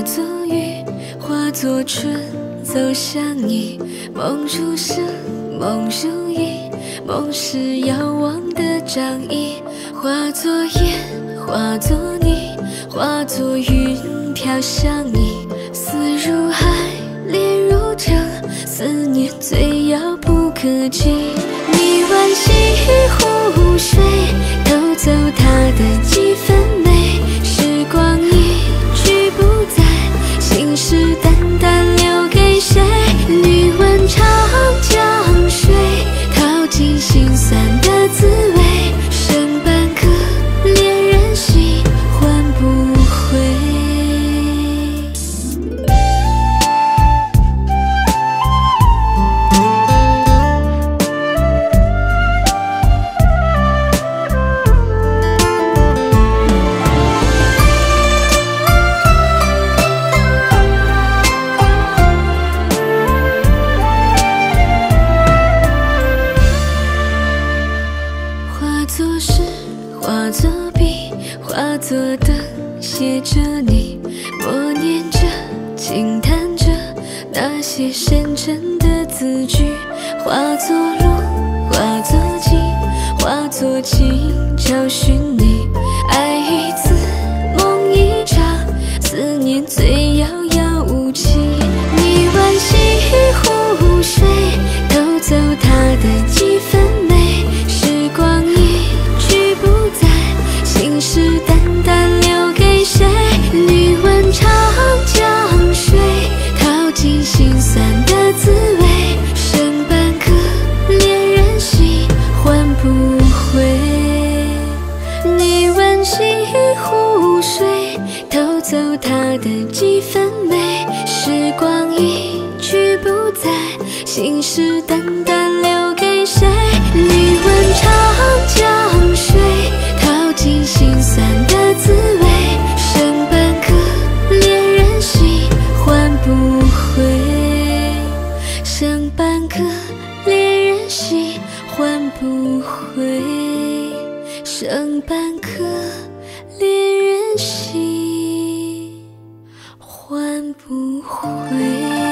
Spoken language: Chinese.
作雨，化作春，走向你。梦如诗，梦如影，梦是遥望的掌印。化作烟，化作泥，化作云飘向你。思如海，恋如城，思念最遥不可及。你惋惜湖水，偷走它的几分美。时光一去不再，心事淡淡留给谁？你问长江水，淘尽心酸的滋味。剩半颗恋人心，换不回。化作诗，化作笔，化作灯，写着你，默念着，轻弹着那些深沉的字句。化作路，化作景，化作情，找寻你。爱一次，梦一场，思念最遥遥无期。你惋惜湖水，偷走它的几分美。时光一去不再，心事淡淡留给谁？你问长江水，淘尽心酸的滋味。剩半颗恋人心，换不回。你惋惜湖水，偷走它的几分美。时光一去不再，心事淡淡留给谁？你问长江水，淘尽心酸的滋味。剩半颗恋人心，换不回。剩半颗恋人心，换不回。剩半颗恋人心，换不回。